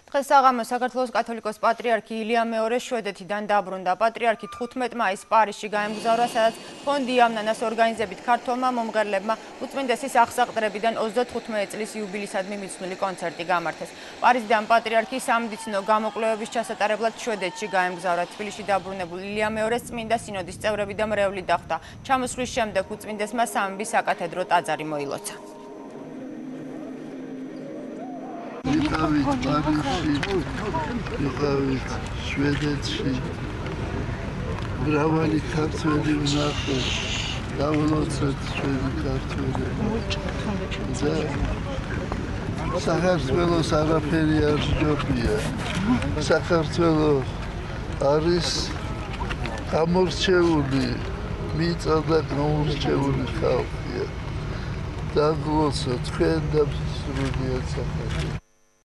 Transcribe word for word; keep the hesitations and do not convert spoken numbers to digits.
დღეს საღამოს საქართველოს კათოლიკოს პატრიარქი ილია მეორე შვედეთიდან დაბრუნდა. პატრიარქი თხუთმეტ მაისს პარიზში გაემგზავრა, სადაც ფონდი ამნანას ორგანიზებით ქართველმა მომღერლებმა უწმინდესის აღსაყდრებიდან ოცდათხუთმეტი წლის იუბილისადმი მიცნული კონცერტი გამართეს. პარიზიდან პატრიარქი სამედიცინო გამოკვლევების ჩასატარებლად შვედეთში გაემგზავრა. თბილისში დაბრუნებული ილია მეორეს წმინდა სინოდის წევრები და მრევლი დახვდა. ჩამოსვლის შემდეგ უწმინდესმა სამების საკათედრო ტაძარი მოილოცა. ვიყავით პარიზში, ვიყავით შვედეთში, მრავალი ქართველი ვნახეთ, დავლოცეთ ჩვენი ქართველები და საქართველოს არაფერი არ სჯობია. საქართველო არის გამორჩეული, მიწა და გამორჩეული ხალხია. დაგლოცოთ თქვენ და სრულიად საქართველო.